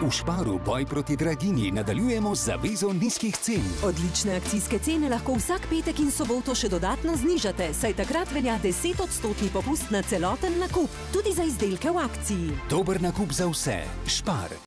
V Sparu boj proti draginji nadaljujemo z zavezo nizkih cen. Odlične akcijske cene lahko vsak petek in soboto še dodatno znižate, saj takrat velja 10% popust na celoten nakup, tudi za izdelke v akciji. Dober nakup za vse. Spar.